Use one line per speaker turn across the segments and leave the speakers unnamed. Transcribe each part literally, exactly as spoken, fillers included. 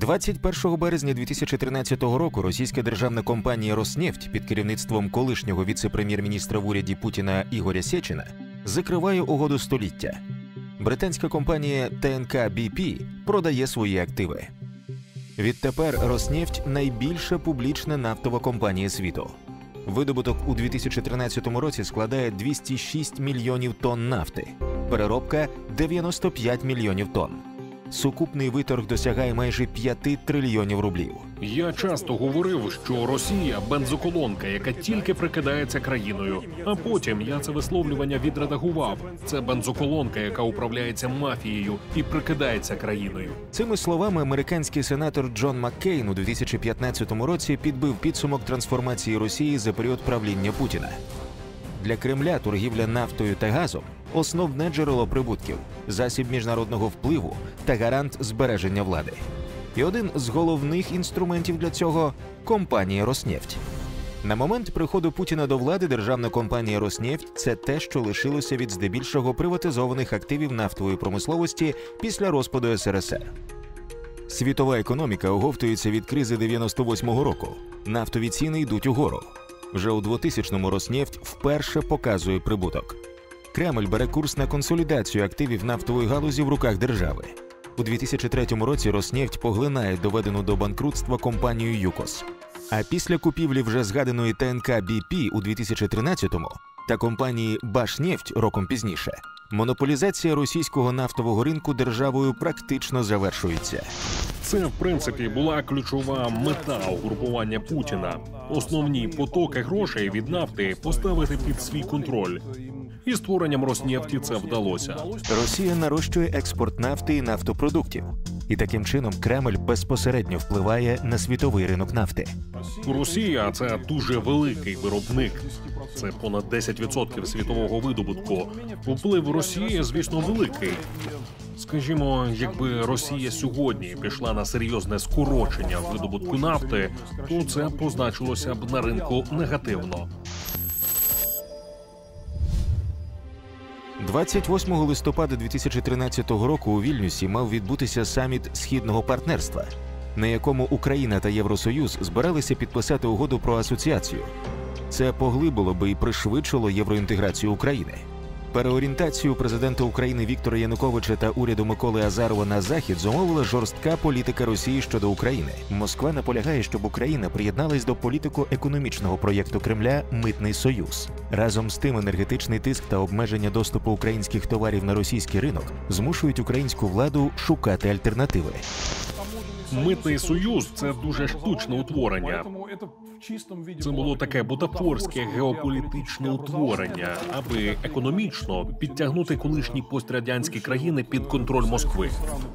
двадцять першого березня дві тисячі тринадцятого року російська державна компанія «Роснефть» під керівництвом колишнього віце-прем'єр-міністра в уряді Путіна Ігоря Сєчина закриває угоду століття. Британська компанія Т Н К Бі Пі продає свої активи. Відтепер «Роснефть» – найбільша публічна нафтова компанія світу. Видобуток у дві тисячі тринадцятому році складає двісті шість мільйонів тонн нафти, переробка – дев'яносто п'ять мільйонів тонн. Сукупний виторг досягає майже п'яти трильйонів рублів.
Я часто говорив, що Росія – бензоколонка, яка тільки прикидається країною. А потім я це висловлювання відредагував. Це бензоколонка, яка управляється мафією і прикидається країною.
Цими словами американський сенатор Джон Маккейн у дві тисячі п'ятнадцятому році підбив підсумок трансформації Росії за період правління Путіна. Для Кремля торгівля нафтою та газом – основне джерело прибутків, засіб міжнародного впливу та гарант збереження влади. І один з головних інструментів для цього – компанія «Роснефть». На момент приходу Путіна до влади державна компанія «Роснефть» – це те, що лишилося від здебільшого приватизованих активів нафтової промисловості після розпаду С Р С Р. Світова економіка оговтується від кризи дев'яносто восьмого року. Нафтові ціни йдуть угору. Вже у двотисячному «Роснефть» вперше показує прибуток. Кремль бере курс на консолідацію активів нафтової галузі в руках держави. У дві тисячі третьому році «Роснефть» поглинає доведену до банкрутства компанію «ЮКОС». А після купівлі вже згаданої Т Н К Бі Пі у дві тисячі тринадцятому та компанії «Башнефть» роком пізніше, монополізація російського нафтового ринку державою практично завершується.
Це, в принципі, була ключова мета угрупування Путіна. Основні потоки грошей від нафти поставити під свій контроль. І створенням «Роснефті» це вдалося.
Росія нарощує експорт нафти і нафтопродуктів. І таким чином Кремль безпосередньо впливає на світовий ринок нафти.
Росія – це дуже великий виробник. Це понад десять відсотків світового видобутку. Вплив Росії, звісно, великий. Скажімо, якби Росія сьогодні пішла на серйозне скорочення видобутку нафти, то це позначилося б на ринку негативно.
двадцять восьмого листопада дві тисячі тринадцятого року у Вільнюсі мав відбутися саміт Східного партнерства, на якому Україна та Євросоюз збиралися підписати угоду про асоціацію. Це поглибило би і пришвидшило євроінтеграцію України. Переорієнтацію президента України Віктора Януковича та уряду Миколи Азарова на Захід зумовила жорстка політика Росії щодо України. Москва наполягає, щоб Україна приєдналась до політико-економічного проєкту Кремля «Митний союз». Разом з тим енергетичний тиск та обмеження доступу українських товарів на російський ринок змушують українську владу шукати альтернативи.
Митний союз – це дуже штучне утворення. Це було таке бутафорське геополітичне утворення, аби економічно підтягнути колишні пострадянські країни під контроль Москви.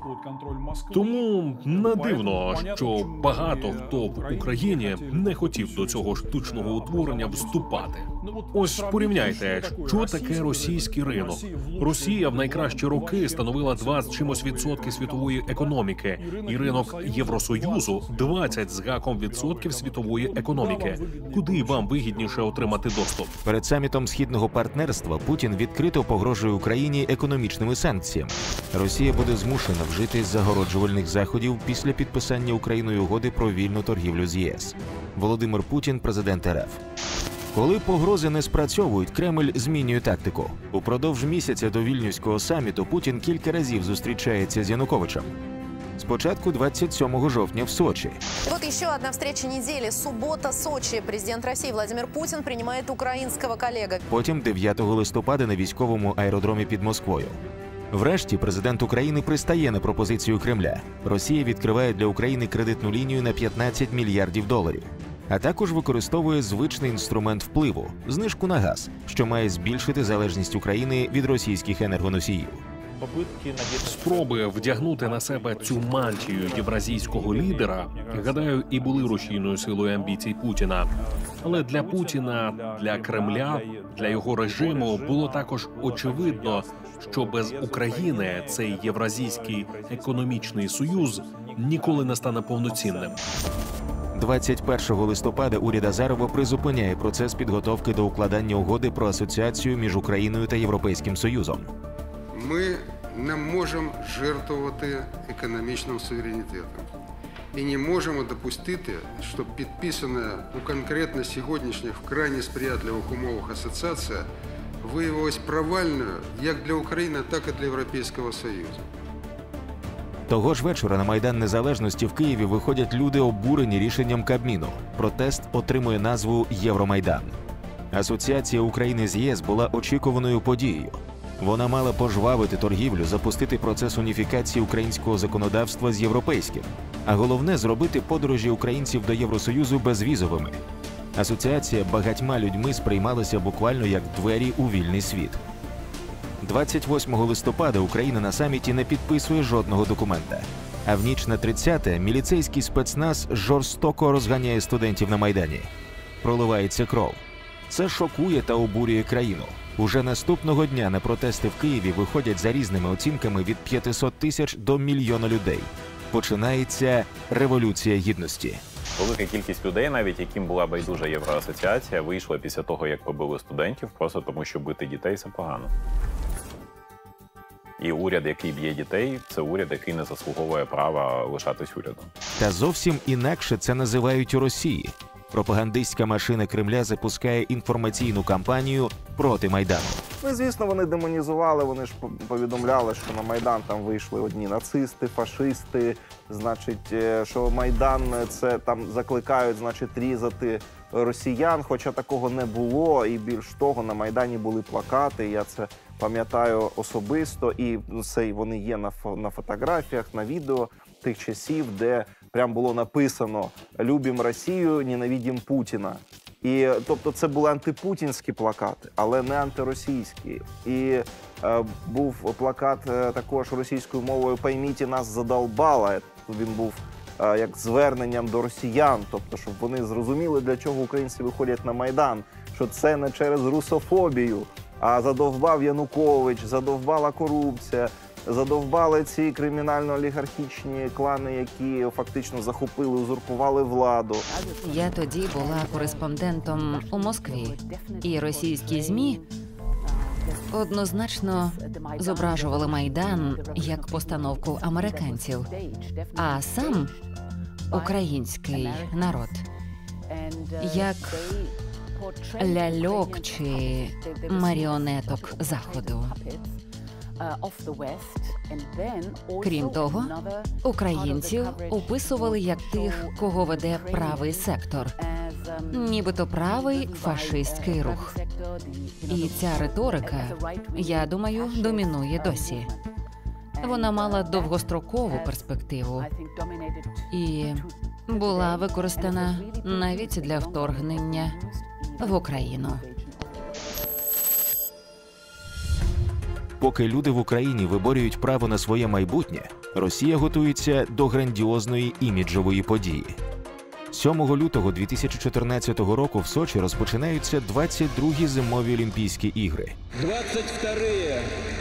Тому не дивно, що багато хто в Україні не хотів до цього штучного утворення вступати. Ось порівняйте, що таке російський ринок. Росія в найкращі роки становила два з чимось відсотки світової економіки, і ринок Євросоюзу – двадцять з гаком відсотків світової економіки. Куди вам вигідніше отримати доступ?
Перед самітом Східного партнерства Путін відкрито погрожує Україні економічними санкціями. Росія буде змушена вжити загороджувальних заходів після підписання Україною угоди про вільну торгівлю з Є С. Володимир Путін, президент Р Ф. Коли погрози не спрацьовують, Кремль змінює тактику. Упродовж місяця до Вільнюського саміту Путін кілька разів зустрічається з Януковичем. Спочатку двадцять сьомого жовтня в Сочі.
Вот еще одна встреча недели. Суббота, Сочи. Президент России Владимир Путин принимает украинского коллегу.
Потім дев'ятого листопада на військовому аеродромі під Москвою. Врешті президент України пристає на пропозицію Кремля. Росія відкриває для України кредитну лінію на п'ятнадцять мільярдів доларів. А також використовує звичний інструмент впливу – знижку на газ, що має збільшити залежність України від російських енергоносіїв.
Спроби вдягнути на себе цю мантію євразійського лідера, гадаю, і були рушійною силою амбіцій Путіна. Але для Путіна, для Кремля, для його режиму було також очевидно, що без України цей Євразійський економічний союз ніколи не стане повноцінним.
двадцять першого листопада уряд Азарова призупиняє процес підготовки до укладання угоди про асоціацію між Україною та Європейським Союзом.
Ми не можемо жертвувати економічним суверенітетом. І не можемо допустити, щоб підписана у конкретно сьогоднішніх вкрай сприятливих умовах асоціація виявилась провальною як для України, так і для Європейського Союзу.
Того ж вечора на Майдан Незалежності в Києві виходять люди, обурені рішенням Кабміну. Протест отримує назву «Євромайдан». Асоціація України з ЄС була очікуваною подією. Вона мала пожвавити торгівлю, запустити процес уніфікації українського законодавства з європейським, а головне – зробити подорожі українців до Євросоюзу безвізовими. Асоціація багатьма людьми сприймалася буквально як двері у вільний світ. двадцять восьмого листопада Україна на саміті не підписує жодного документа. А в ніч на тридцяте міліцейський спецназ жорстоко розганяє студентів на Майдані. Проливається кров. Це шокує та обурює країну. Уже наступного дня на протести в Києві виходять за різними оцінками від п'ятисот тисяч до мільйона людей. Починається Революція Гідності.
Велика кількість людей, навіть яким була байдужа Євроасоціація, вийшла після того, як побили студентів, просто тому, що бити дітей – це погано. І уряд, який б'є дітей, це уряд, який не заслуговує права лишатись урядом.
Та зовсім інакше це називають у Росії. Пропагандистська машина Кремля запускає інформаційну кампанію проти Майдану.
Ну, звісно, вони демонізували, вони ж повідомляли, що на Майдан там вийшли одні нацисти, фашисти, значить, що Майдан це там закликають, значить, різати росіян, хоча такого не було, і більш того, на Майдані були плакати, я це пам'ятаю особисто, і це вони є на, фо, на фотографіях, на відео тих часів, де прям було написано «Любім Росію, ненавидім Путіна». І, тобто, це були антипутінські плакати, але не антиросійські. І е, був плакат е, також російською мовою «Пойміть, нас задолбало». Він був е, як зверненням до росіян, тобто, щоб вони зрозуміли, для чого українці виходять на Майдан, що це не через русофобію, а задовбав Янукович, задовбала корупція, задовбали ці кримінально-олігархічні клани, які фактично захопили, узурпували владу.
Я тоді була кореспондентом у Москві, і російські ЗМІ однозначно зображували Майдан як постановку американців, а сам український народ як ляльок чи маріонеток Заходу. Крім того, українців описували як тих, кого веде правий сектор, нібито правий фашистський рух. І ця риторика, я думаю, домінує досі. Вона мала довгострокову перспективу і була використана навіть для вторгнення в Україну.
Поки люди в Україні виборюють право на своє майбутнє, Росія готується до грандіозної іміджової події. сьомого лютого дві тисячі чотирнадцятого року в Сочі розпочинаються двадцять другі зимові Олімпійські ігри.
двадцять вторі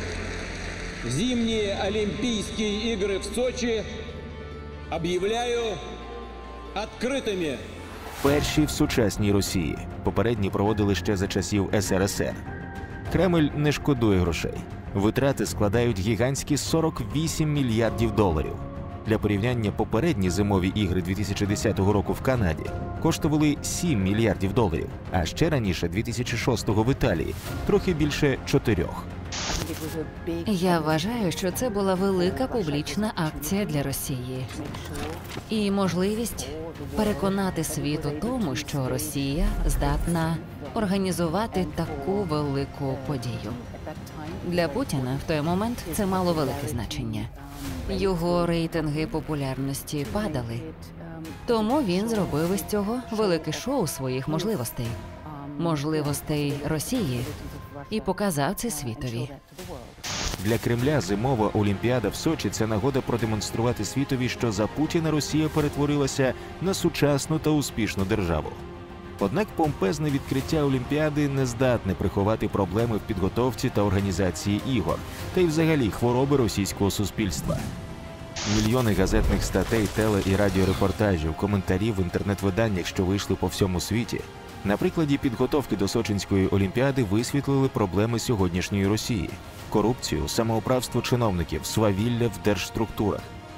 зимні Олімпійські ігри в Сочі об'являю відкритими.
Перші в сучасній Росії. Попередні проводили ще за часів ес ер ес ер. Кремль не шкодує грошей. Витрати складають гігантські сорок вісім мільярдів доларів. Для порівняння, попередні зимові ігри дві тисячі десятого року в Канаді коштували сім мільярдів доларів, а ще раніше, дві тисячі шостого в Італії, трохи більше чотирьох.
Я вважаю, що це була велика публічна акція для Росії. І можливість переконати світ у тому, що Росія здатна організувати таку велику подію. Для Путіна в той момент це мало велике значення. Його рейтинги популярності падали. Тому він зробив із цього велике шоу своїх можливостей. Можливостей Росії. І показав це світові.
Для Кремля зимова Олімпіада в Сочі – це нагода продемонструвати світові, що за Путіна Росія перетворилася на сучасну та успішну державу. Однак помпезне відкриття Олімпіади не здатне приховати проблеми в підготовці та організації ігор, та й взагалі хвороби російського суспільства. Мільйони газетних статей, теле- і радіорепортажів, коментарів в інтернет-виданнях, що вийшли по всьому світі, на прикладі підготовки до Сочинської Олімпіади висвітлили проблеми сьогоднішньої Росії – корупцію, самоуправство чиновників, свавілля в держструктурах.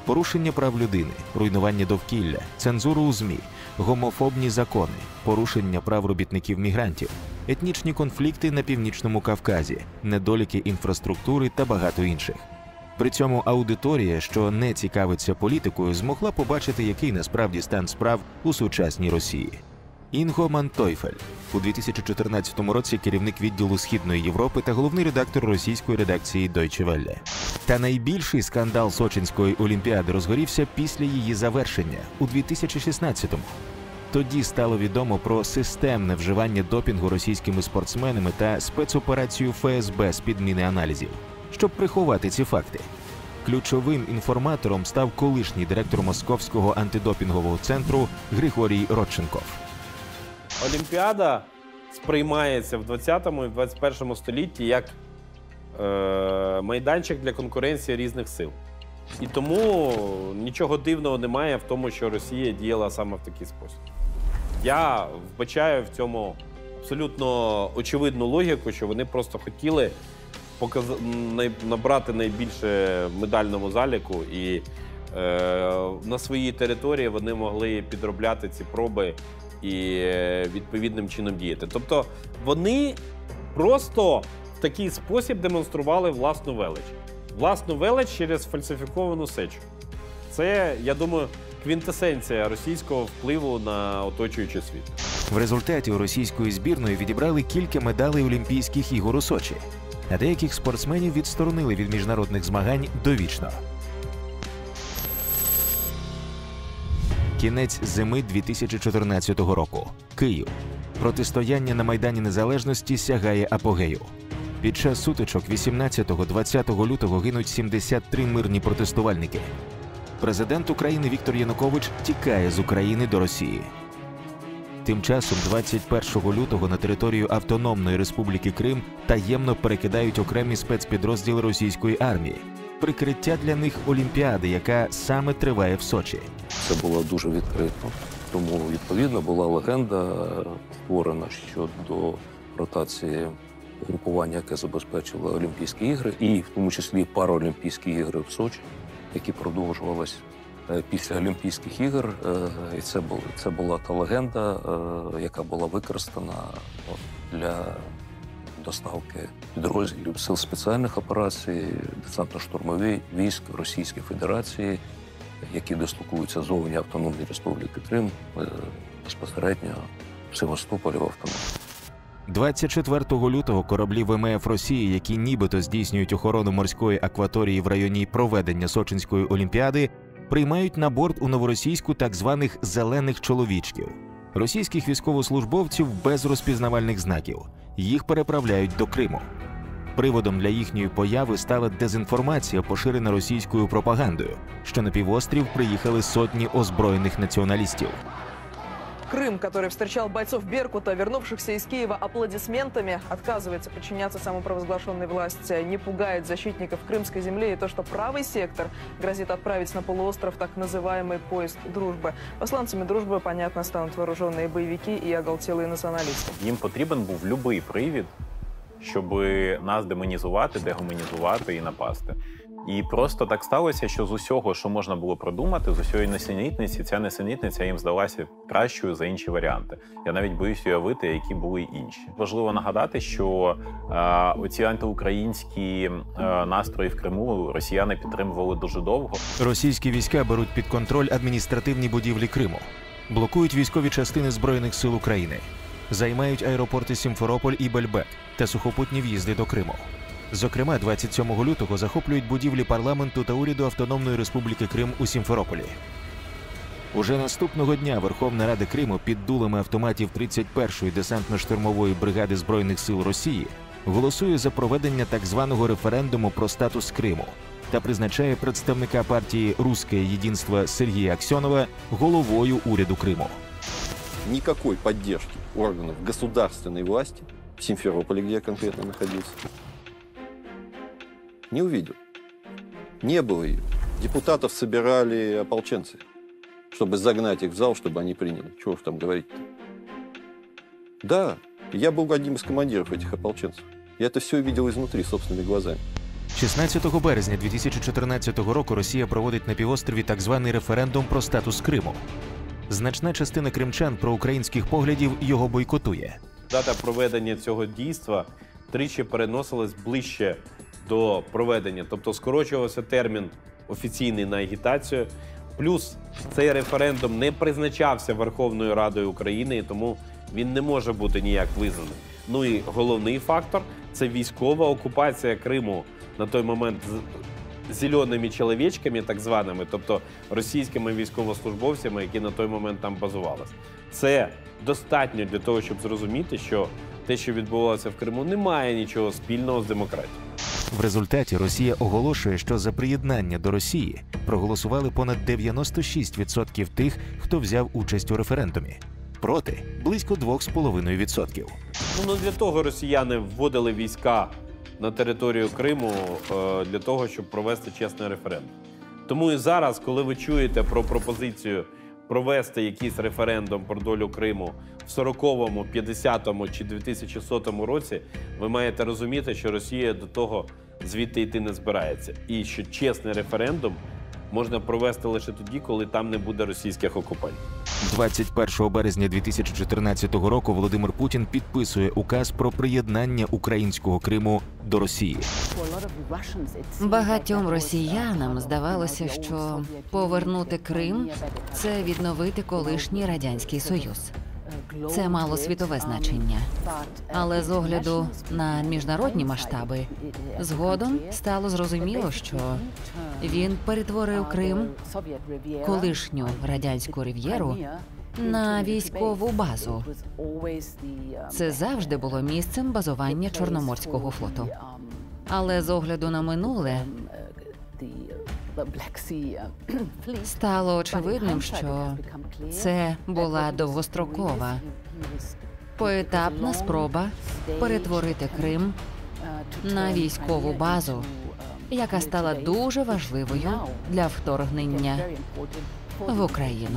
порушення прав людини, руйнування довкілля, цензуру у ЗМІ, гомофобні закони, порушення прав робітників-мігрантів, етнічні конфлікти на Північному Кавказі, недоліки інфраструктури та багато інших. При цьому аудиторія, що не цікавиться політикою, змогла побачити, який насправді стан справ у сучасній Росії. Інго Мантойфель, у дві тисячі чотирнадцятому році керівник відділу Східної Європи та головний редактор російської редакції Deutsche Welle. Та найбільший скандал Сочинської Олімпіади розгорівся після її завершення у дві тисячі шістнадцятому. Тоді стало відомо про системне вживання допінгу російськими спортсменами та спецоперацію Еф Ес Бе з підміни аналізів. Щоб приховати ці факти, ключовим інформатором став колишній директор Московського антидопінгового центру Григорій Родченков.
Олімпіада сприймається в двадцятому і двадцять першому столітті як е, майданчик для конкуренції різних сил. І тому нічого дивного немає в тому, що Росія діяла саме в такий спосіб. Я вбачаю в цьому абсолютно очевидну логіку, що вони просто хотіли показ... набрати найбільше медальному заліку, і е, на своїй території вони могли підробляти ці проби і відповідним чином діяти. Тобто вони просто в такий спосіб демонстрували власну велич. Власну велич через фальсифіковану сечу. Це, я думаю, квінтесенція російського впливу на оточуючий світ.
В результаті у російської збірної відібрали кілька медалей Олімпійських ігор у Сочі, а деяких спортсменів відсторонили від міжнародних змагань довічно. Кінець зими дві тисячі чотирнадцятого року. Київ. Протистояння на Майдані Незалежності сягає апогею. Під час сутичок вісімнадцятого-двадцятого лютого гинуть сімдесят три мирні протестувальники. Президент України Віктор Янукович тікає з України до Росії. Тим часом двадцять першого лютого на територію Автономної Республіки Крим таємно перекидають окремі спецпідрозділи російської армії. Прикриття для них Олімпіади, яка саме триває в Сочі.
Це було дуже відкрито, тому, відповідно, була легенда створена щодо ротації групування, яке забезпечило Олімпійські ігри, і в тому числі Параолімпійські ігри в Сочі, які продовжувалися після Олімпійських ігор. І це була, це була та легенда, яка була використана для доставки підрозділів сил спеціальних операцій, десантно-штурмових військ Російської Федерації, які дислокуються зовні Автономної Республіки Крим, безпосередньо в Севастополі в Автономії.
двадцять четвертого лютого кораблі Ве Ем Еф Росії, які нібито здійснюють охорону морської акваторії в районі проведення Сочинської Олімпіади, приймають на борт у Новоросійську так званих «зелених чоловічків» – російських військовослужбовців без розпізнавальних знаків. Їх переправляють до Криму. Приводом для їхньої появи стала дезінформація, поширена російською пропагандою, що на півострів приїхали сотні озброєних націоналістів.
Крым, который встречал бойцов Беркута, вернувшихся из Киева аплодисментами, отказывается подчиняться самопровозглашенной власти, не пугает защитников крымской земли и то, что правый сектор грозит отправить на полуостров так называемый поезд дружбы. Посланцами дружбы, понятно, станут вооруженные боевики и оголтелые националисты.
Їм потрібен був будь-який привід, щоб нас демонізувати, дегуманізувати і напасти. І просто так сталося, що з усього, що можна було продумати, з усієї несенітниці, ця несенітниця їм здалася кращою за інші варіанти. Я навіть боюсь уявити, які були інші. Важливо нагадати, що е, оці антиукраїнські е, настрої в Криму росіяни підтримували дуже довго.
Російські війська беруть під контроль адміністративні будівлі Криму, блокують військові частини Збройних сил України, займають аеропорти Сімферополь і Бельбек та сухопутні в'їзди до Криму. Зокрема, двадцять сьомого лютого захоплюють будівлі парламенту та уряду Автономної Республіки Крим у Сімферополі. Уже наступного дня Верховна Рада Криму під дулами автоматів тридцять першої десантно-штурмової бригади Збройних сил Росії голосує за проведення так званого референдуму про статус Криму та призначає представника партії «Русское единство» Сергія Аксьонова головою уряду Криму.
Никакой поддержки органов государственной власти в Симферополе, где я конкретно находился, не увидел. Не было ее. Депутатов собирали ополченцы, чтобы загнать их в зал, чтобы они приняли. Чего уж там говорить-то? Да, я был одним из командиров этих ополченцев. Я это все видел изнутри, собственными глазами.
шістнадцятого березня дві тисячі чотирнадцятого року Росія проводить на півострові так званий референдум про статус Криму. Значна частина кримчан проукраїнських поглядів його бойкотує.
Дата проведення цього дійства тричі переносилась ближче до проведення, тобто скорочувався термін офіційний на агітацію. Плюс цей референдум не призначався Верховною Радою України, і тому він не може бути ніяк визнаний. Ну і головний фактор – це військова окупація Криму на той момент з зеленими чоловічками, так званими, тобто російськими військовослужбовцями, які на той момент там базувалися. Це достатньо для того, щоб зрозуміти, що те, що відбувалося в Криму, не має нічого спільного з демократією.
В результаті Росія оголошує, що за приєднання до Росії проголосували понад дев'яносто шість відсотків тих, хто взяв участь у референдумі. Проти – близько два з половиною відсотки.
Ну, для того росіяни вводили війська на територію Криму для того, щоб провести чесний референдум. Тому і зараз, коли ви чуєте про пропозицію провести якийсь референдум про долю Криму в сороковому, п'ятдесятому чи дві тисячі сотому році, ви маєте розуміти, що Росія до того звідти йти не збирається. І що чесний референдум можна провести лише тоді, коли там не буде російських окупантів.
двадцять першого березня дві тисячі чотирнадцятого року Володимир Путін підписує указ про приєднання українського Криму до Росії.
Багатьом росіянам здавалося, що повернути Крим – це відновити колишній Радянський Союз. Це мало світове значення. Але з огляду на міжнародні масштаби, згодом стало зрозуміло, що він перетворив Крим, колишню Радянську Рив'єру, на військову базу. Це завжди було місцем базування Чорноморського флоту. Але з огляду на минуле, стало очевидним, що це була довгострокова, поетапна спроба перетворити Крим на військову базу, яка стала дуже важливою для вторгнення в Україну.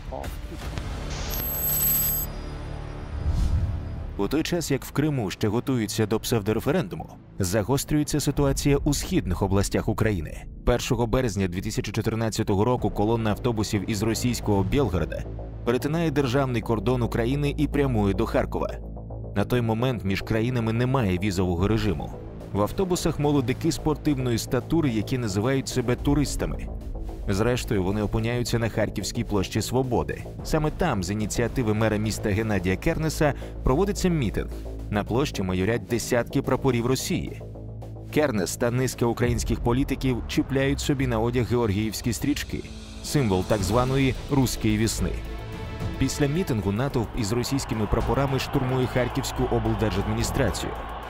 У той час, як в Криму ще готуються до псевдореферендуму, загострюється ситуація у східних областях України. першого березня дві тисячі чотирнадцятого року колона автобусів із російського Білгорода перетинає державний кордон України і прямує до Харкова. На той момент між країнами немає візового режиму. В автобусах молодики спортивної статури, які називають себе туристами. Зрештою, вони опиняються на Харківській площі Свободи. Саме там, з ініціативи мера міста Геннадія Кернеса, проводиться мітинг. На площі майорять десятки прапорів Росії. Кернес та низка українських політиків чіпляють собі на одяг георгіївські стрічки – символ так званої «руської весни». Після мітингу натовп із російськими прапорами штурмує Харківську облдержадміністрацію.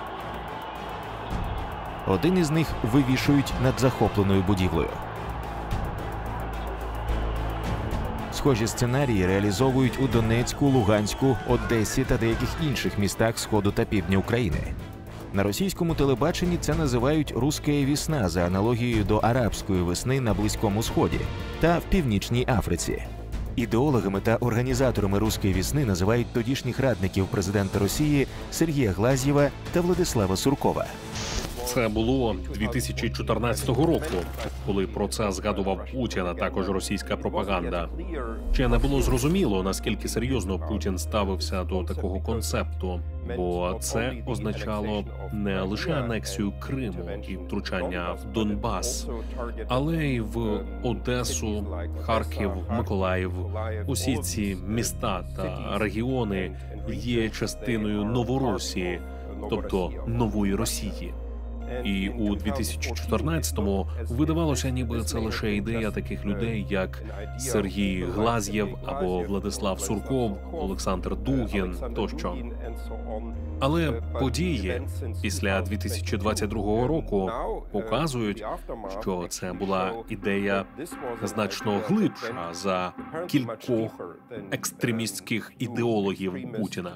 Один із них вивішують над захопленою будівлею. Схожі сценарії реалізовують у Донецьку, Луганську, Одесі та деяких інших містах Сходу та Півдня України. На російському телебаченні це називають «Русская весна» за аналогією до арабської весни на Близькому Сході та в Північній Африці. Ідеологами та організаторами «Русської весни» називають тодішніх радників президента Росії Сергія Глазьєва та Владислава Суркова.
Це було дві тисячі чотирнадцятого року, коли про це згадував Путін, а також російська пропаганда. Ще не було зрозуміло, наскільки серйозно Путін ставився до такого концепту, бо це означало не лише анексію Криму і втручання в Донбас, але й в Одесу, Харків, Миколаїв. Усі ці міста та регіони є частиною Новоросії, тобто нової Росії. І у дві тисячі чотирнадцятому видавалося, ніби це лише ідея таких людей, як Сергій Глазьєв або Владислав Сурков, Олександр Дугін тощо. Але події після дві тисячі двадцять другого року показують, що це була ідея значно глибша за кількох екстремістських ідеологів Путіна.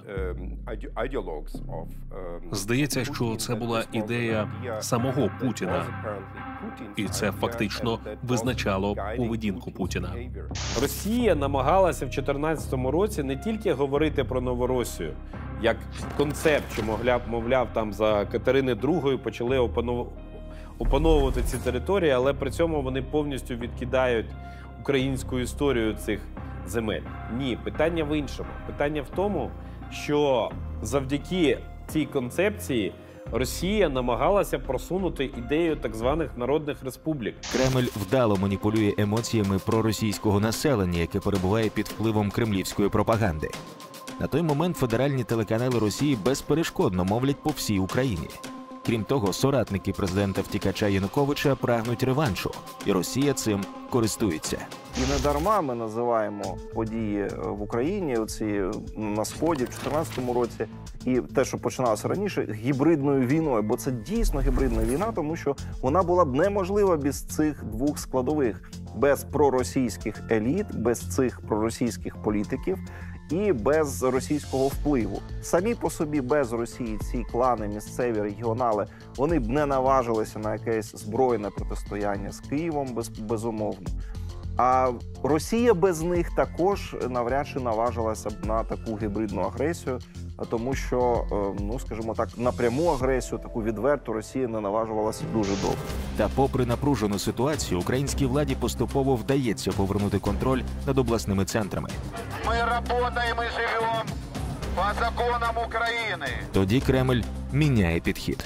Здається, що це була ідея самого Путіна, і це фактично визначало поведінку Путіна.
Росія намагалася в чотирнадцятому році не тільки говорити про Новоросію, як концепт, що, мовляв, мовляв там за Катерини другої почали опановувати ці території, але при цьому вони повністю відкидають українську історію цих земель. Ні, питання в іншому. Питання в тому, що завдяки цій концепції Росія намагалася просунути ідею так званих народних республік.
Кремль вдало маніпулює емоціями проросійського населення, яке перебуває під впливом кремлівської пропаганди. На той момент федеральні телеканали Росії безперешкодно мовлять по всій Україні. Крім того, соратники президента-втікача Януковича прагнуть реваншу, і Росія цим користується.
І не дарма ми називаємо події в Україні, оці на Сході, в дві тисячі чотирнадцятому році, і те, що починалося раніше, гібридною війною. Бо це дійсно гібридна війна, тому що вона була б неможлива без цих двох складових. Без проросійських еліт, без цих проросійських політиків і без російського впливу. Самі по собі без Росії ці клани, місцеві, регіонали, вони б не наважилися на якесь збройне протистояння з Києвом, без, безумовно. А Росія без них також навряд чи наважилася б на таку гібридну агресію, тому що, ну, скажімо так, на пряму агресію, таку відверту, Росія не наважувалася дуже довго.
Та попри напружену ситуацію, українській владі поступово вдається повернути контроль над обласними центрами.
Ми працюємо і живемо по законам України.
Тоді Кремль міняє підхід.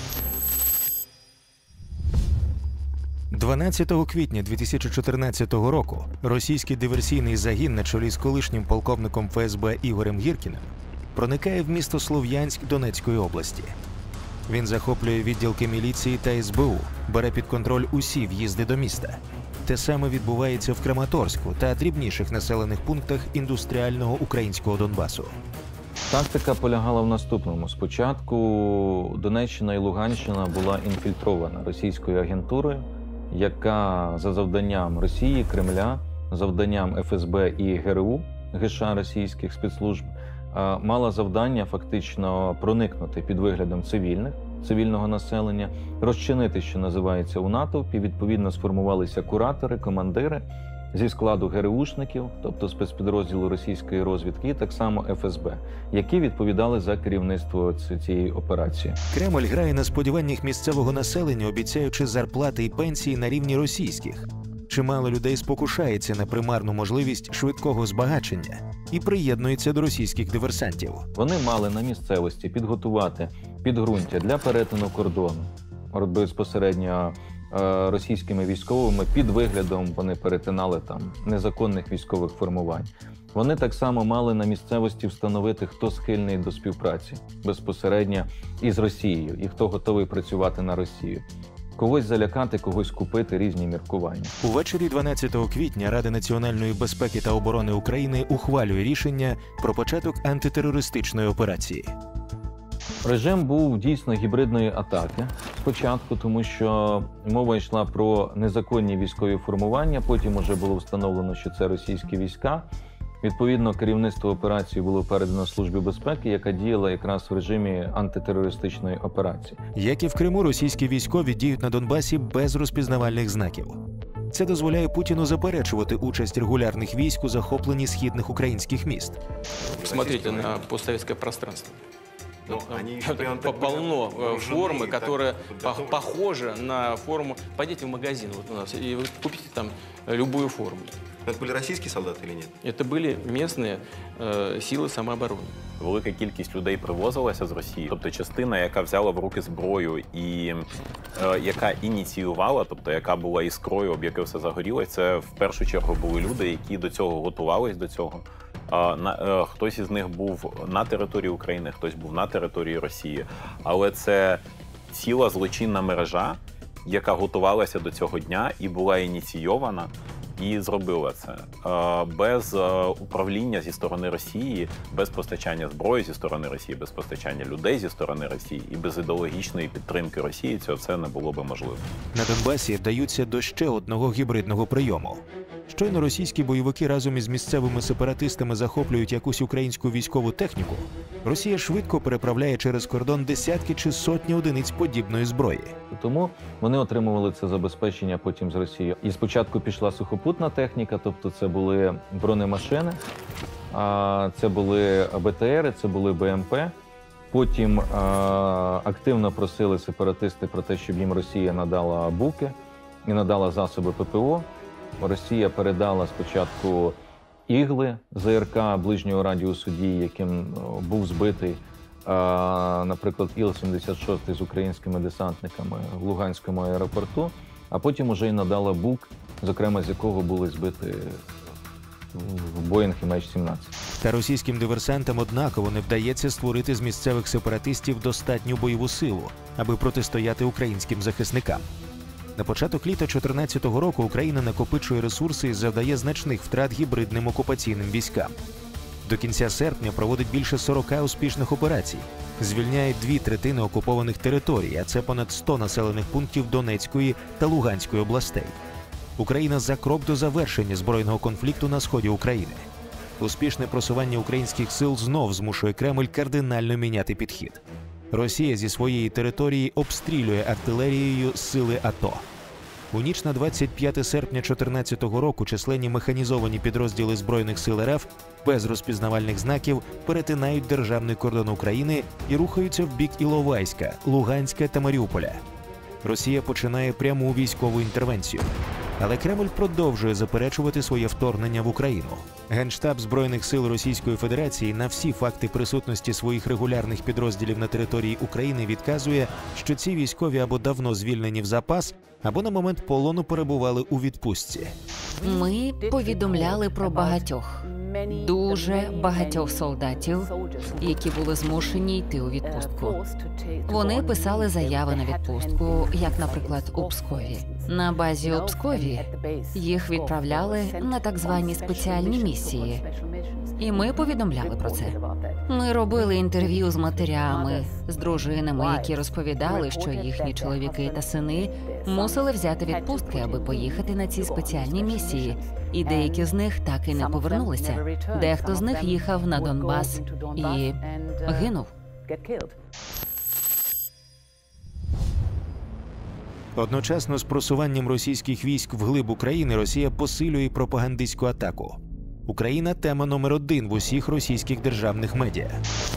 дванадцятого квітня дві тисячі чотирнадцятого року російський диверсійний загін на чолі з колишнім полковником Ф С Б Ігорем Гіркіним проникає в місто Слов'янськ Донецької області. Він захоплює відділки міліції та С Б У, бере під контроль усі в'їзди до міста. Те саме відбувається в Краматорську та дрібніших населених пунктах індустріального українського Донбасу.
Тактика полягала в наступному. Спочатку Донеччина і Луганщина була інфільтрована російською агентурою, яка за завданням Росії, Кремля, завданням Ф С Б і Г Р У, Г Ш А російських спецслужб, мала завдання фактично проникнути під виглядом цивільних, цивільного населення, розчинити, що називається, у натовпі. Відповідно, сформувалися куратори, командири зі складу Г Р У-шників, тобто спецпідрозділу російської розвідки, і так само Ф С Б, які відповідали за керівництво цієї операції.
Кремль грає на сподіваннях місцевого населення, обіцяючи зарплати і пенсії на рівні російських. Чимало людей спокушається на примарну можливість швидкого збагачення і приєднується до російських диверсантів.
Вони мали на місцевості підготувати підґрунтя для перетину кордону безпосередньо російськими військовими. Під виглядом вони перетинали там незаконних військових формувань. Вони так само мали на місцевості встановити, хто схильний до співпраці безпосередньо із Росією і хто готовий працювати на Росію. Когось залякати, когось купити, різні міркування.
Увечері дванадцятого квітня Рада національної безпеки та оборони України ухвалює рішення про початок антитерористичної операції.
Режим був дійсно гібридної атаки спочатку, тому що мова йшла про незаконні військові формування, потім уже було встановлено, що це російські війська. Відповідно, керівництво операції було передано Службі безпеки, яка діяла якраз в режимі антитерористичної операції.
Як і в Криму, російські військові діють на Донбасі без розпізнавальних знаків. Це дозволяє Путіну заперечувати участь регулярних військ у захопленні східних українських міст.
Посмотрите на постсоветское пространство. Ну, там полно формы, которая похожа на форму. Пойдите в магазин вот у нас, и вы купите там любую форму.
Это были российские солдаты или нет?
Это были местные э, силы самообороны.
Велика кількість людей привозилася з Росії, тобто частина, яка взяла в руки зброю і е, яка ініціювала, тобто яка була іскрою, об яке все загорілося, це в першу чергу були люди, які до цього готувались до цього. А, на, е, хтось із них був на території України, хтось був на території Росії, але це ціла злочинна мережа, яка готувалася до цього дня і була ініційована. І зробила це без управління зі сторони Росії, без постачання зброї зі сторони Росії, без постачання людей зі сторони Росії і без ідеологічної підтримки Росії цього це не було би можливо.
На Донбасі вдаються до ще одного гібридного прийому. Щойно російські бойовики разом із місцевими сепаратистами захоплюють якусь українську військову техніку, Росія швидко переправляє через кордон десятки чи сотні одиниць подібної зброї.
Тому вони отримували це забезпечення потім з Росії. І спочатку пішла сухопутна техніка, тобто це були бронемашини, це були Б Т Ри, це були Б М П. Потім активно просили сепаратисти про те, щоб їм Росія надала буки і надала засоби ППО. Росія передала спочатку ігли ЗРК ближнього радіусу дії, яким був збитий, наприклад, Іл сімдесят шість з українськими десантниками в Луганському аеропорту, а потім уже й надала бук, зокрема з якого були збиті Боїнг і Ем Ейч сімнадцять.
Та російським диверсантам однаково не вдається створити з місцевих сепаратистів достатню бойову силу, аби протистояти українським захисникам. На початок літа дві тисячі чотирнадцятого року Україна накопичує ресурси і завдає значних втрат гібридним окупаційним військам. До кінця серпня проводить більше сорока успішних операцій, звільняє дві третини окупованих територій, а це понад сто населених пунктів Донецької та Луганської областей. Україна за крок до завершення збройного конфлікту на сході України. Успішне просування українських сил знов змушує Кремль кардинально міняти підхід. Росія зі своєї території обстрілює артилерією сили АТО. У ніч на двадцять п'яте серпня дві тисячі чотирнадцятого року численні механізовані підрозділи Збройних сил РФ без розпізнавальних знаків перетинають державний кордон України і рухаються в бік Іловайська, Луганська та Маріуполя. Росія починає пряму військову інтервенцію. Але Кремль продовжує заперечувати своє вторгнення в Україну. Генштаб Збройних сил Російської Федерації на всі факти присутності своїх регулярних підрозділів на території України відказує, що ці військові або давно звільнені в запас, або на момент полону перебували у відпустці.
Ми повідомляли про багатьох, дуже багатьох солдатів, які були змушені йти у відпустку. Вони писали заяви на відпустку, як, наприклад, у Пскові. На базі у Пскові їх відправляли на так звані спеціальні місії. І ми повідомляли про це. Ми робили інтерв'ю з матерями, з дружинами, які розповідали, що їхні чоловіки та сини мусили взяти відпустки, аби поїхати на ці спеціальні місії. І деякі з них так і не повернулися. Дехто з них їхав на Донбас і гинув.
Одночасно з просуванням російських військ вглиб України Росія посилює пропагандистську атаку. Україна – тема номер один в усіх російських державних медіа.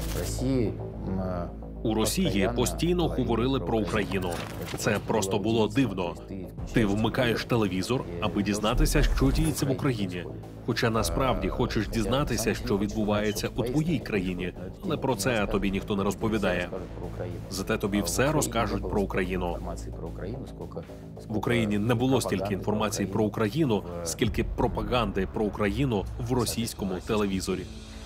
У Росії постійно говорили про Україну. Це просто було дивно. Ти вмикаєш телевізор, аби дізнатися, що діється в Україні. Хоча насправді хочеш дізнатися, що відбувається у твоїй країні. Але про це тобі ніхто не розповідає. Зате тобі все розкажуть про Україну. В Україні не було стільки інформації про Україну, скільки пропаганди про Україну в російському телевізорі.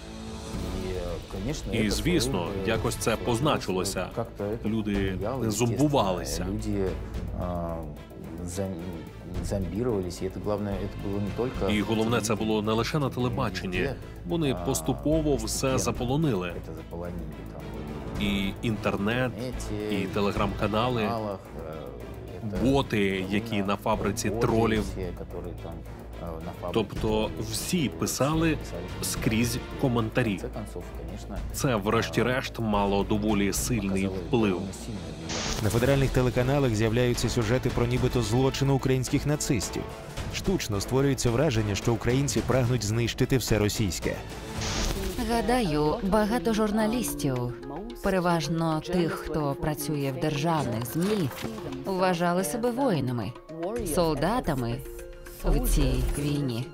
І, звісно, якось це позначилося. Люди зомбувалися. І головне, це було не лише на телебаченні. Вони поступово все заполонили. І інтернет, і телеграм-канали, боти, які на фабриці тролів. Тобто всі писали скрізь коментарі. Це, врешті-решт, мало доволі сильний вплив.
На федеральних телеканалах з'являються сюжети про нібито злочини українських нацистів. Штучно створюється враження, що українці прагнуть знищити все російське.
Гадаю, багато журналістів, переважно тих, хто працює в державних ЗМІ, вважали себе воїнами, солдатами в цій війні.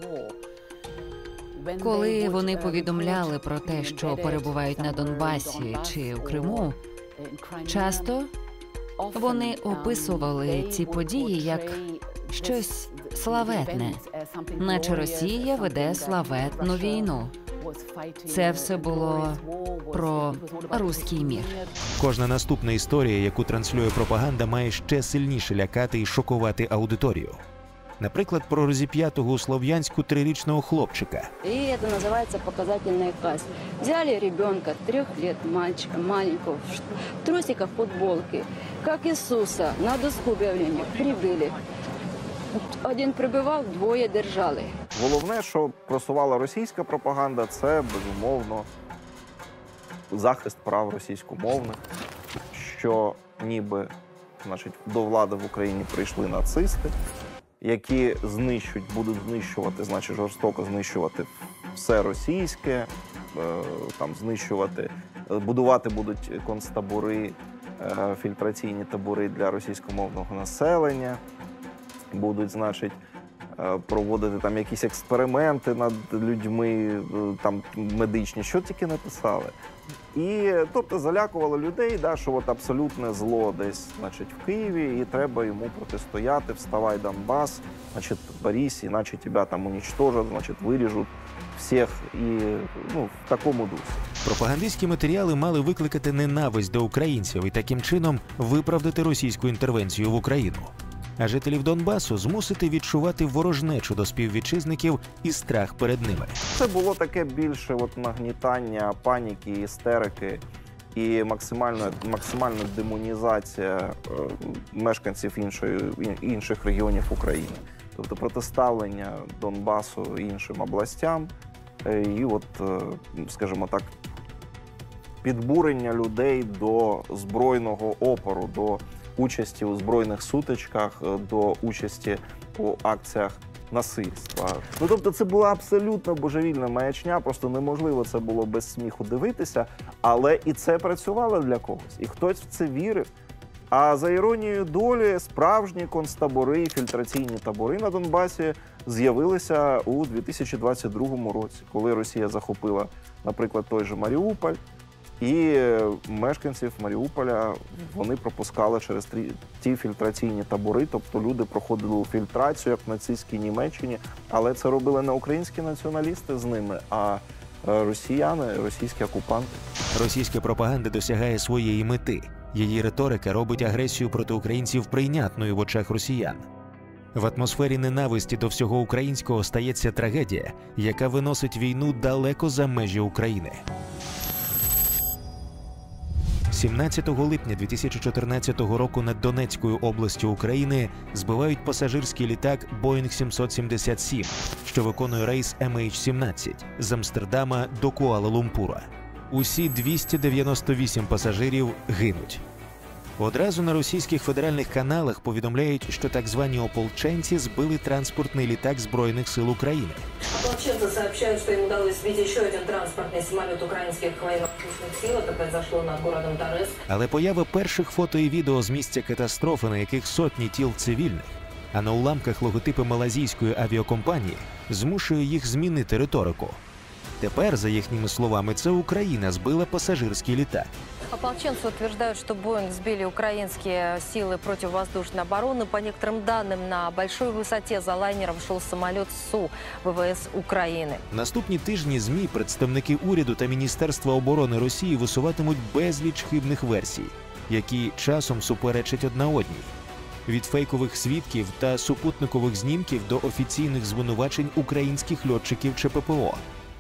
Коли вони повідомляли про те, що перебувають на Донбасі чи в Криму, часто вони описували ці події як щось славетне, наче Росія веде славетну війну. Це все було про руський мір.
Кожна наступна історія, яку транслює пропаганда, має ще сильніше лякати і шокувати аудиторію. Наприклад, про розіп'ятого у Слов'янську трирічного хлопчика.
І це називається показательний каз. Взяли ребенка, трьох років, мальчика, маленького, в трусиках, футболки, як Ісуса, на доску об'явлення прибили. Один прибивав, двоє держали.
Головне, що просувала російська пропаганда, це, безумовно, захист прав російськомовних, що ніби, значить, до влади в Україні прийшли нацисти, які знищують, будуть знищувати, значить, жорстоко знищувати все російське, там, знищувати, будувати будуть концтабори, е, фільтраційні табори для російськомовного населення, будуть, значить, е, проводити там якісь експерименти над людьми, е, там медичні, що тільки не писали. І, тобто, залякували людей, да, що от абсолютне зло десь, значить, в Києві, і треба йому протистояти, вставай, Донбас, значить, борись, іначе тебе там уничтожать, значить, виріжуть всіх, і, ну, в такому дусі.
Пропагандистські матеріали мали викликати ненависть до українців і таким чином виправдати російську інтервенцію в Україну. А жителів Донбасу змусити відчувати ворожнечу до співвітчизників і страх перед ними.
Це було таке більше от нагнітання паніки, істерики і максимальна, максимальна демонізація е, мешканців іншої, інших регіонів України. Тобто протиставлення Донбасу іншим областям е, і, от, е, скажімо так, підбурення людей до збройного опору, до участі у збройних сутичках, до участі у акціях насильства. Ну, тобто це була абсолютно божевільна маячня, просто неможливо це було без сміху дивитися, але і це працювало для когось, і хтось в це вірив. А за іронією долі, справжні концтабори, фільтраційні табори на Донбасі з'явилися у дві тисячі двадцять другому році, коли Росія захопила, наприклад, той же Маріуполь, і мешканців Маріуполя вони пропускали через ті фільтраційні табори, тобто люди проходили фільтрацію, як в нацистській Німеччині, але це робили не українські націоналісти з ними, а росіяни, російські окупанти.
Російська пропаганда досягає своєї мети. Її риторика робить агресію проти українців прийнятною в очах росіян. В атмосфері ненависті до всього українського стається трагедія, яка виносить війну далеко за межі України. сімнадцятого липня дві тисячі чотирнадцятого року над Донецькою областю України збивають пасажирський літак Боїнг сімсот сімдесят сім, що виконує рейс ем ейч сімнадцять з Амстердама до Куала-Лумпура. Усі двісті дев'яносто вісім пасажирів гинуть. Одразу на російських федеральних каналах повідомляють, що так звані ополченці збили транспортний літак Збройних сил України.
Ополченцы сообщают, что им удалось сбить еще один транспортный самолет украинских военно-воздушных сил. Это произошло над городом Торез.
Але поява перших фото і відео з місця катастрофи, на яких сотні тіл цивільних, а на уламках логотипи малазійської авіакомпанії, змушує їх змінити риторику. Тепер, за їхніми словами, це Україна збила пасажирський літак.
Ополченцы утверждают, что Боинг сбили украинские силы противовоздушной обороны. По некоторым данным, на большой высоте за лайнером шел самолет Су ВВС України.
Наступні тижні ЗМІ, представники уряду та Міністерства оборони Росії висуватимуть безліч хибних версій, які часом суперечать одна одній. Від фейкових свідків та супутникових знімків до офіційних звинувачень українських льотчиків чи Пе Пе О.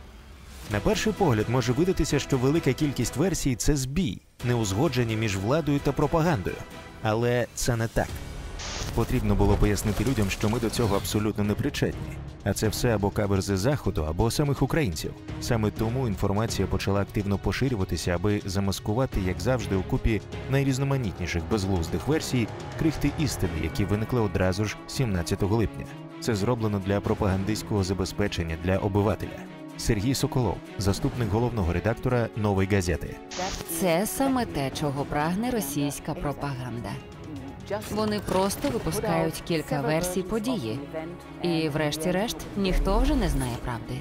На перший погляд може видатися, що велика кількість версій – це збій, неузгодження між владою та пропагандою. Але це не так. Потрібно було пояснити людям, що ми до цього абсолютно не причетні. А це все або каверзи Заходу, або самих українців. Саме тому інформація почала активно поширюватися, аби замаскувати, як завжди, у купі найрізноманітніших безглуздих версій крихти істини, які виникли одразу ж сімнадцятого липня. Це зроблено для пропагандистського забезпечення для обивателя. Сергій Соколов, заступник головного редактора «Нової газети».
Це саме те, чого прагне російська пропаганда. Вони просто випускають кілька версій події. І врешті-решт ніхто вже не знає правди.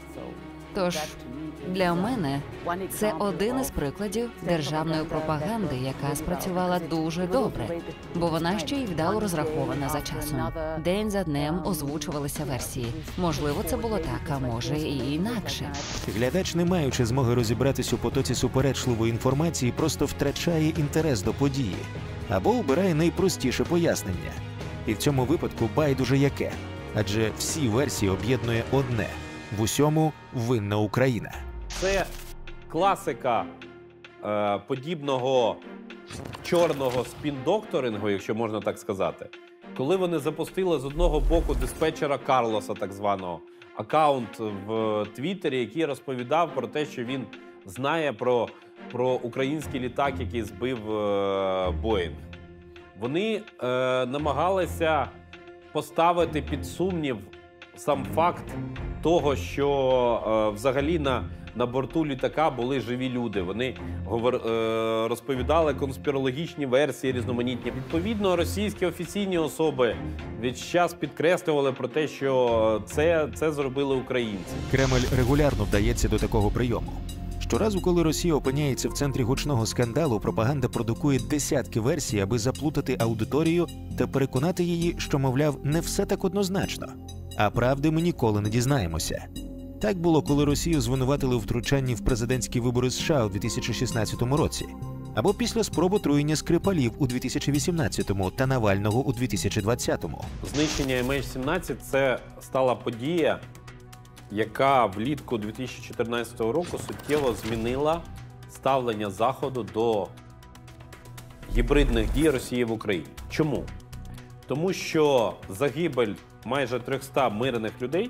Тож, для мене це один із прикладів державної пропаганди, яка спрацювала дуже добре, бо вона ще й вдало розрахована за часом. День за днем озвучувалися версії. Можливо, це було так, а може і інакше.
Глядач, не маючи змоги розібратись у потоці суперечливої інформації, просто втрачає інтерес до події або обирає найпростіше пояснення. І в цьому випадку байдуже яке. Адже всі версії об'єднує одне – в усьому винна Україна.
Це класика е, подібного чорного спін-докторингу, якщо можна так сказати. Коли вони запустили з одного боку диспетчера Карлоса, так званого, аккаунт в Твіттері, який розповідав про те, що він знає про, про український літак, який збив е, Боїнг. Вони е, намагалися поставити під сумнів сам факт того, що е, взагалі на, на борту літака були живі люди. Вони говор, е, розповідали конспірологічні версії різноманітні. Відповідно, російські офіційні особи від час підкреслювали про те, що це, це зробили українці.
Кремль регулярно вдається до такого прийому. Щоразу, коли Росія опиняється в центрі гучного скандалу, пропаганда продукує десятки версій, аби заплутати аудиторію та переконати її, що, мовляв, не все так однозначно. А правди ми ніколи не дізнаємося. Так було, коли Росію звинуватили у втручанні в президентські вибори США у дві тисячі шістнадцятому році, або після спроби отруєння Скрипалів у дві тисячі вісімнадцятому та Навального у дві тисячі двадцятому.
Знищення ем ейч сімнадцять – це стала подія, яка влітку дві тисячі чотирнадцятого року суттєво змінила ставлення Заходу до гібридних дій Росії в Україні. Чому? Тому що загибель майже трьохсот мирних людей,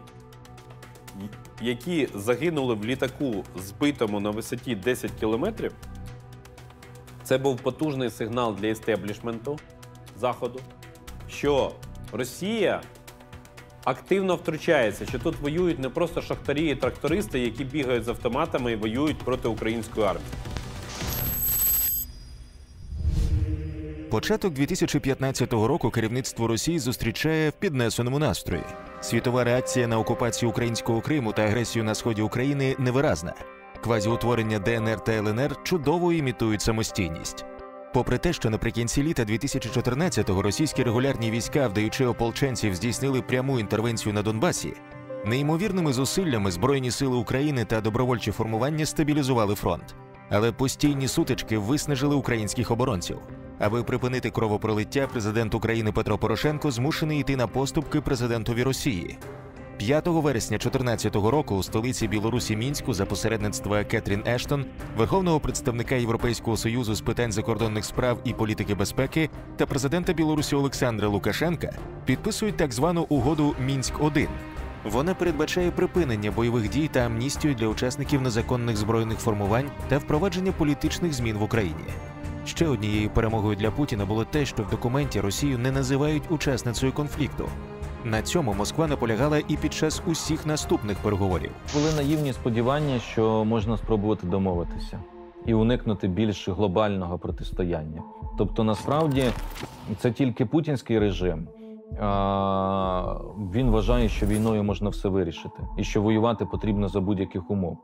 які загинули в літаку, збитому на висоті десять кілометрів, це був потужний сигнал для істеблішменту Заходу, що Росія активно втручається, що тут воюють не просто шахтарі і трактористи, які бігають з автоматами і воюють проти української армії.
Початок дві тисячі п'ятнадцятого року керівництво Росії зустрічає в піднесеному настрої. Світова реакція на окупацію українського Криму та агресію на сході України невиразна. Квазіутворення де ен ер та ел ен ер чудово імітують самостійність. Попри те, що наприкінці літа дві тисячі чотирнадцятого російські регулярні війська, вдаючи ополченців, здійснили пряму інтервенцію на Донбасі, неймовірними зусиллями Збройні сили України та добровольчі формування стабілізували фронт. Але постійні сутички виснажили українських оборонців. Аби припинити кровопролиття, президент України Петро Порошенко змушений йти на поступки президентові Росії. п'ятого вересня дві тисячі чотирнадцятого року у столиці Білорусі Мінську за посередництва Кетрін Ештон, верховного представника Європейського Союзу з питань закордонних справ і політики безпеки та президента Білорусі Олександра Лукашенка підписують так звану угоду Мінськ один. Вона передбачає припинення бойових дій та амністію для учасників незаконних збройних формувань та впровадження політичних змін в Україні. Ще однією перемогою для Путіна було те, що в документі Росію не називають учасницею конфлікту. На цьому Москва наполягала і під час усіх наступних переговорів.
Були наївні сподівання, що можна спробувати домовитися і уникнути більш глобального протистояння. Тобто, насправді, це тільки путінський режим. А він вважає, що війною можна все вирішити і що воювати потрібно за будь-яких умов.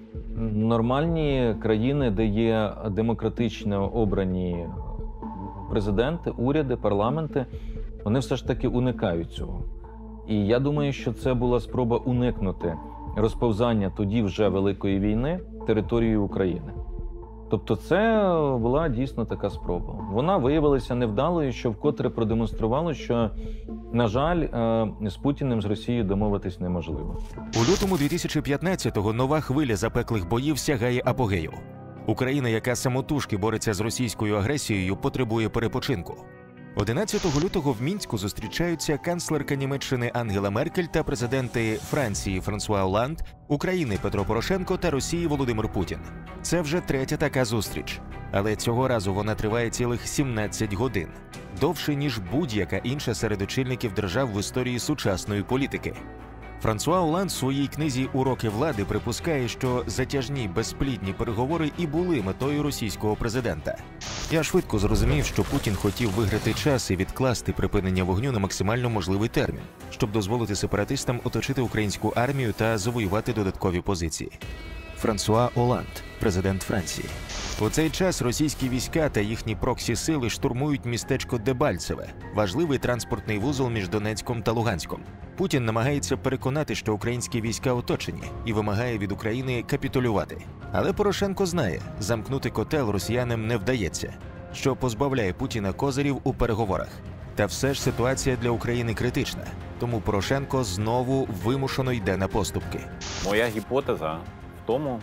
Нормальні країни, де є демократично обрані президенти, уряди, парламенти, вони все ж таки уникають цього. І я думаю, що це була спроба уникнути розповзання тоді вже Великої війни територією України. Тобто це була дійсно така спроба. Вона виявилася невдалою, що вкотре продемонструвало, що, на жаль, з Путіним, з Росією домовитись неможливо.
У лютому дві тисячі п'ятнадцятого нова хвиля запеклих боїв сягає апогею. Україна, яка самотужки бореться з російською агресією, потребує перепочинку. одинадцятого лютого в Мінську зустрічаються канцлерка Німеччини Ангела Меркель та президенти Франції Франсуа Оланд, України Петро Порошенко та Росії Володимир Путін. Це вже третя така зустріч. Але цього разу вона триває цілих сімнадцять годин. Довше, ніж будь-яка інша серед очільників держав в історії сучасної політики. Франсуа Оланд в своїй книзі «Уроки влади» припускає, що затяжні безплідні переговори і були метою російського президента. Я швидко зрозумів, що Путін хотів виграти час і відкласти припинення вогню на максимально можливий термін, щоб дозволити сепаратистам оточити українську армію та завоювати додаткові позиції. Франсуа Оланд, президент Франції. У цей час російські війська та їхні проксі-сили штурмують містечко Дебальцеве, важливий транспортний вузол між Донецьком та Луганськом. Путін намагається переконати, що українські війська оточені, і вимагає від України капітулювати. Але Порошенко знає, замкнути котел росіянам не вдається, що позбавляє Путіна козирів у переговорах. Та все ж ситуація для України критична, тому Порошенко знову вимушено йде на поступки.
Моя гіпотеза в тому,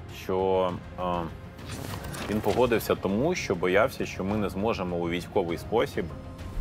що е, він погодився тому, що боявся, що ми не зможемо у військовий спосіб е,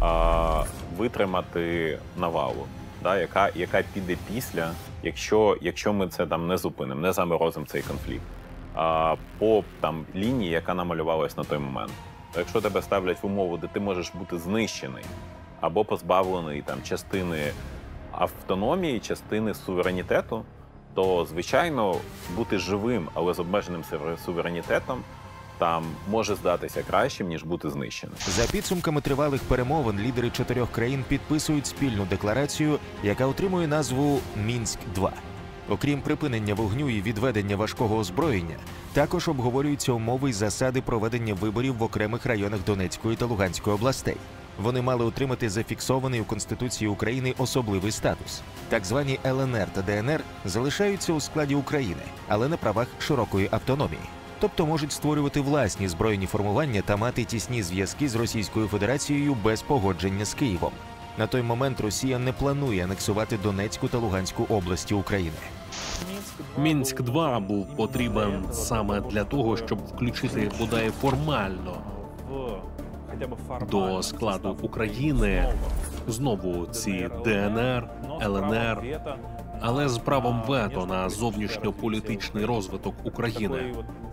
витримати навалу, да, яка, яка піде після, якщо, якщо ми це там не зупинимо, не заморозимо цей конфлікт, е, по там, лінії, яка намалювалась на той момент. Якщо тебе ставлять в умову, де ти можеш бути знищений або позбавлений там частини автономії, частини суверенітету, то, звичайно, бути живим, але з обмеженим суверенітетом там може здатися кращим, ніж бути знищеним.
За підсумками тривалих перемовин лідери чотирьох країн підписують спільну декларацію, яка отримує назву «Мінськ два». Окрім припинення вогню і відведення важкого озброєння, також обговорюються умови й засади проведення виборів в окремих районах Донецької та Луганської областей. Вони мали отримати зафіксований у Конституції України особливий статус. Так звані Л Н Р та Д Н Р залишаються у складі України, але на правах широкої автономії. Тобто можуть створювати власні збройні формування та мати тісні зв'язки з Російською Федерацією без погодження з Києвом. На той момент Росія не планує анексувати Донецьку та Луганську області України.
Мінськ два був потрібен саме для того, щоб включити бодай формально до складу України знову ці Д Н Р, Л Н Р, але з правом вето на зовнішньополітичний розвиток України.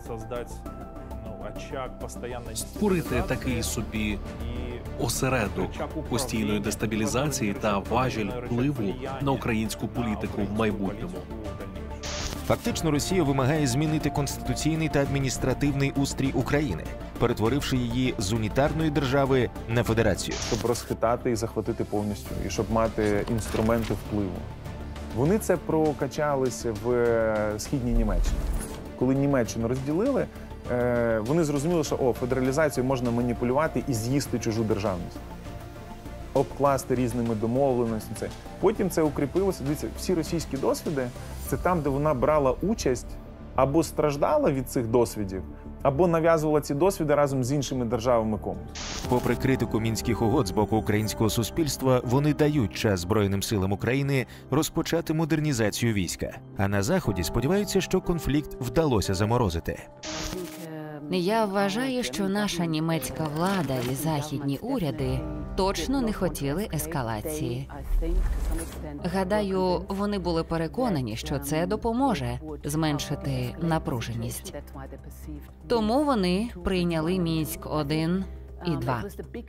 Створити такий собі осередок постійної дестабілізації та важіль впливу на українську політику в майбутньому.
Фактично, Росія вимагає змінити конституційний та адміністративний устрій України, перетворивши її з унітарної держави на федерацію.
Щоб розхитати і захватити повністю, і щоб мати інструменти впливу. Вони це прокачалися в східній Німеччині. Коли Німеччину розділили, вони зрозуміли, що о, федералізацією можна маніпулювати і з'їсти чужу державність. Обкласти різними домовленостями. Потім це укріпилося. Дивіться, всі російські досвіди – це там, де вона брала участь, або страждала від цих досвідів, або нав'язувала ці досвіди разом з іншими державами комусь.
Попри критику Мінських угод з боку українського суспільства, вони дають час Збройним силам України розпочати модернізацію війська. А на Заході сподіваються, що конфлікт вдалося заморозити.
Я вважаю, що наша німецька влада і західні уряди точно не хотіли ескалації. Гадаю, вони були переконані, що це допоможе зменшити напруженість. Тому вони прийняли Мінськ один і два.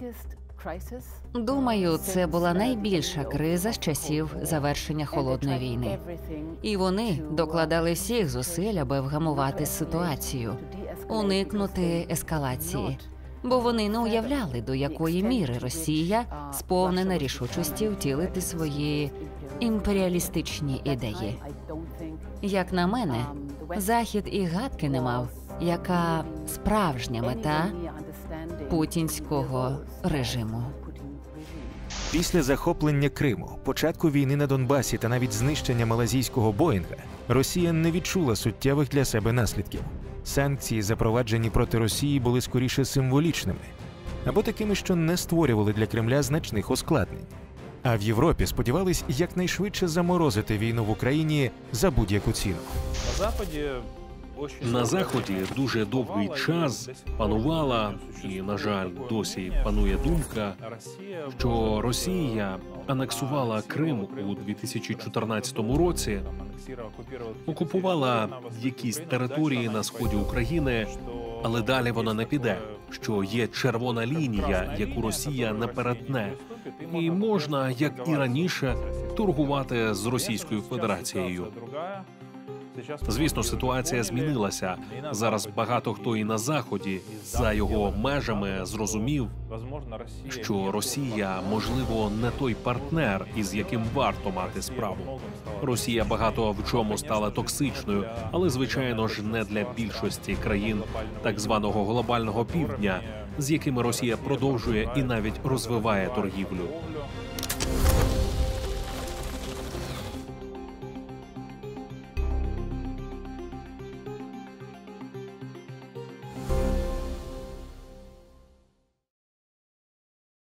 Думаю, це була найбільша криза з часів завершення Холодної війни. І вони докладали всіх зусиль, аби вгамувати ситуацію, уникнути ескалації. Бо вони не уявляли, до якої міри Росія сповнена рішучості втілити свої імперіалістичні ідеї. Як на мене, Захід і гадки не мав, яка справжня мета путінського режиму.
Після захоплення Криму, початку війни на Донбасі та навіть знищення малазійського Боїнга, Росія не відчула суттєвих для себе наслідків. Санкції, запроваджені проти Росії, були скоріше символічними, або такими, що не створювали для Кремля значних ускладнень. А в Європі сподівались якнайшвидше заморозити війну в Україні за будь-яку ціну.
На Заході дуже довгий час панувала, і, на жаль, досі панує думка, що Росія анексувала Крим у дві тисячі чотирнадцятому році, окупувала якісь території на сході України, але далі вона не піде, що є червона лінія, яку Росія не перетне, і можна, як і раніше, торгувати з Російською Федерацією. Звісно, ситуація змінилася. Зараз багато хто і на Заході, за його межами, зрозумів, що Росія, можливо, не той партнер, із яким варто мати справу. Росія багато в чому стала токсичною, але, звичайно ж, не для більшості країн так званого глобального півдня, з якими Росія продовжує і навіть розвиває торгівлю.